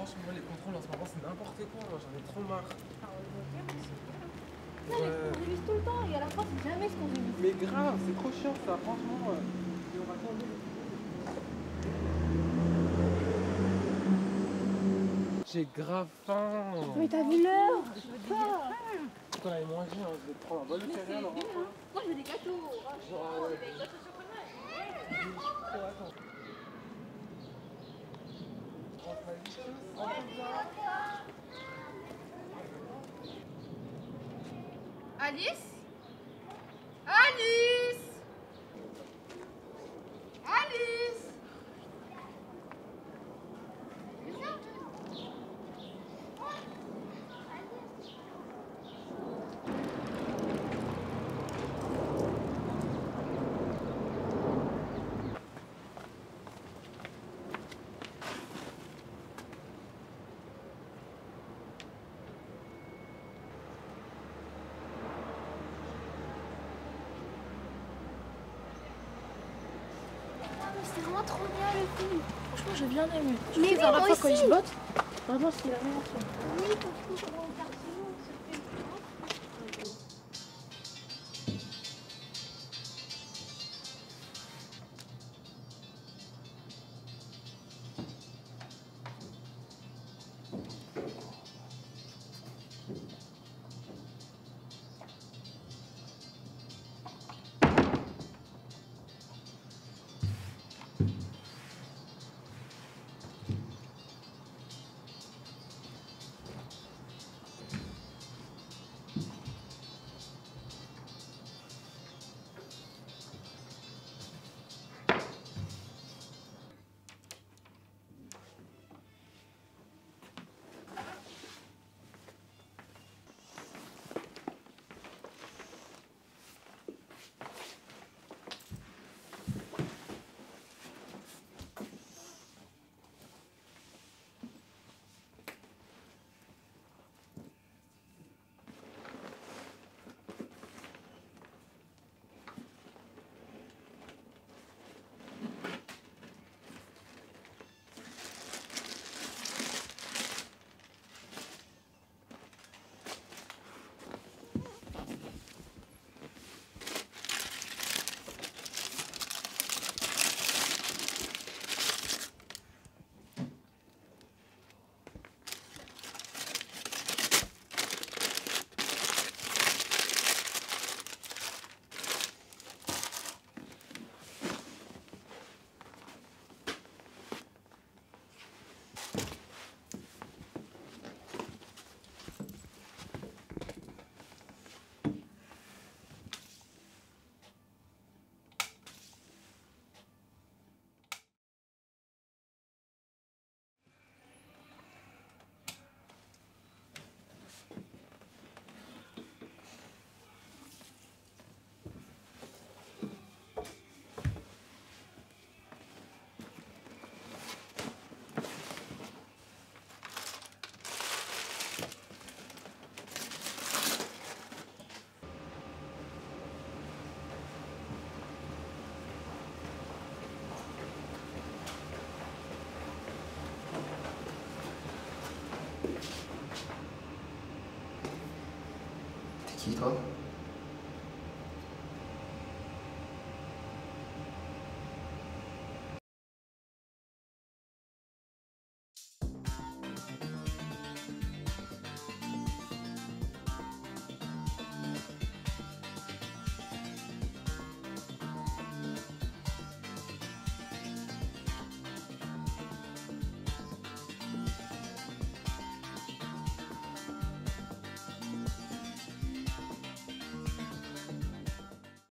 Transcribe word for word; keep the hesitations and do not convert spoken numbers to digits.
franchement, les contrôles en ce moment, c'est n'importe quoi. Moi, j'en ai trop marre. Ah, on le voit bien, c'est bien. Ouais. Non, mais on révise tout le temps et à la fin, c'est jamais ce qu'on révise. Mais grave, c'est trop chiant ça, franchement. euh, et on va tomber. J'ai grave faim. Mais t'as vu l'heure? Je veux pas. Quand on allait manger, hein, je vais te prendre un bol de céréales. Moi, je veux des gâteaux. Genre, ouais. Des gâteaux au chocolat. Attends. Rentre ma vie. Alice? Alice? Alice? C'était vraiment trop bien le film. Franchement, j'ai bien aimé. Je Mais trouve oui, la moi dernière fois quand aussi. il se botte, vraiment, c'est la meilleure chose. Oui, franchement, comment on garde sinon, on se fait T'es qui toi?